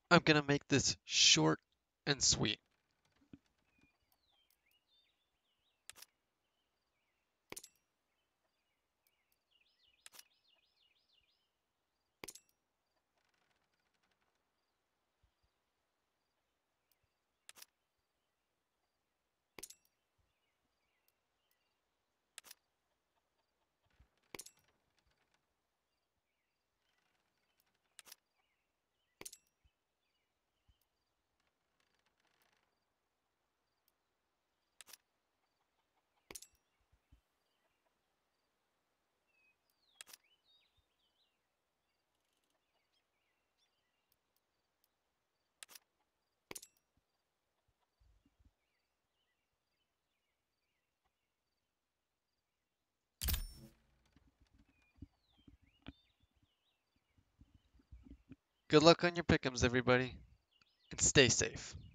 I'm gonna make this short and sweet. Good luck on your pick'ems, everybody, and stay safe.